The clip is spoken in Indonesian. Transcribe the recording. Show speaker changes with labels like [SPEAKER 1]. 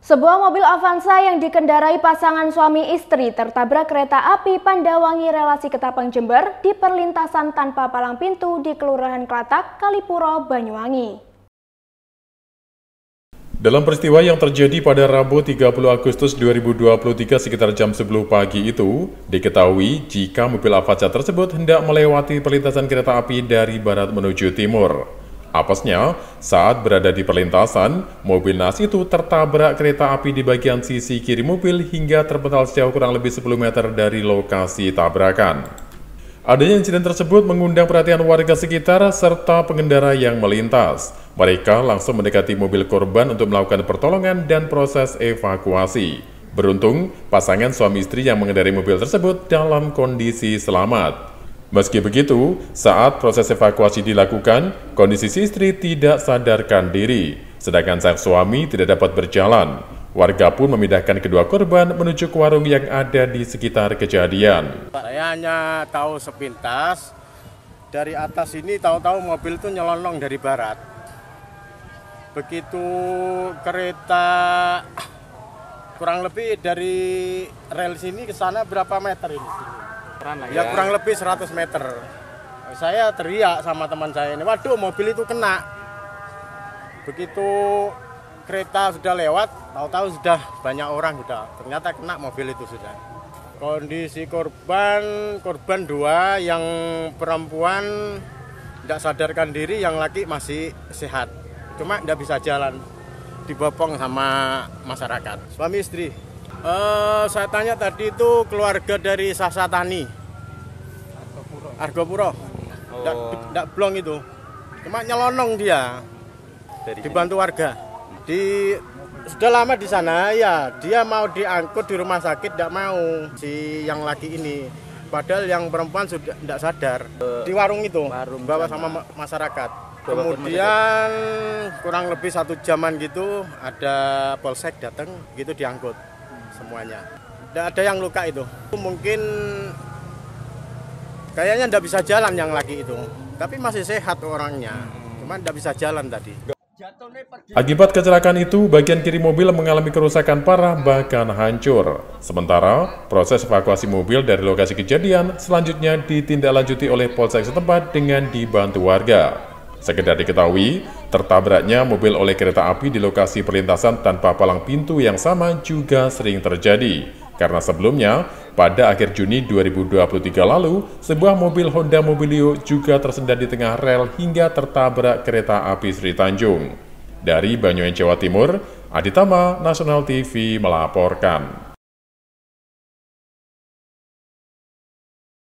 [SPEAKER 1] Sebuah mobil Avanza yang dikendarai pasangan suami istri tertabrak kereta api Pandawangi relasi Ketapang Jember di perlintasan tanpa palang pintu di Kelurahan Klatak, Kalipuro, Banyuwangi.
[SPEAKER 2] Dalam peristiwa yang terjadi pada Rabu 30 Agustus 2023 sekitar jam 10 pagi itu, diketahui jika mobil Avanza tersebut hendak melewati perlintasan kereta api dari barat menuju timur. Apesnya, saat berada di perlintasan, mobil NAS itu tertabrak kereta api di bagian sisi kiri mobil hingga terpental sejauh kurang lebih 10 meter dari lokasi tabrakan. Adanya insiden tersebut mengundang perhatian warga sekitar serta pengendara yang melintas. Mereka langsung mendekati mobil korban untuk melakukan pertolongan dan proses evakuasi. Beruntung, pasangan suami istri yang mengendarai mobil tersebut dalam kondisi selamat. Meski begitu, saat proses evakuasi dilakukan, kondisi si istri tidak sadarkan diri, sedangkan sang suami tidak dapat berjalan. Warga pun memindahkan kedua korban menuju ke warung yang ada di sekitar kejadian.
[SPEAKER 3] Saya hanya tahu sepintas, dari atas ini tahu-tahu mobil itu nyelonong dari barat. Begitu kereta kurang lebih dari rel sini ke sana berapa meter ini? Ya kurang lebih 100 meter. Saya teriak sama teman saya ini, waduh mobil itu kena. Begitu kereta sudah lewat, tahu-tahu sudah banyak orang sudah. Ternyata kena mobil itu sudah. Kondisi korban dua, yang perempuan tidak sadarkan diri, yang laki masih sehat. Cuma tidak bisa jalan, dibopong sama masyarakat. Suami istri. Saya tanya tadi itu keluarga dari Sasatani, Argopuro, tidak blong itu, cuma nyelonong dia, dibantu warga. Sudah lama di sana ya, dia mau diangkut di rumah sakit, tidak mau si yang laki ini, padahal yang perempuan sudah tidak sadar. Di warung itu, bawa sama masyarakat. Kemudian kurang lebih 1 jaman gitu, ada polsek datang, gitu diangkut semuanya. Tidak ada yang luka itu. Mungkin kayaknya tidak bisa jalan yang laki itu, tapi masih sehat orangnya, cuma tidak bisa jalan tadi.
[SPEAKER 2] Akibat kecelakaan itu, bagian kiri mobil mengalami kerusakan parah bahkan hancur. Sementara, proses evakuasi mobil dari lokasi kejadian selanjutnya ditindaklanjuti oleh polsek setempat dengan dibantu warga. Sekedar diketahui, tertabraknya mobil oleh kereta api di lokasi perlintasan tanpa palang pintu yang sama juga sering terjadi. Karena sebelumnya, pada akhir Juni 2023 lalu, sebuah mobil Honda Mobilio juga tersendat di tengah rel hingga tertabrak kereta api Sri Tanjung. Dari Banyuwangi, Jawa Timur, Aditama, Nasional TV melaporkan.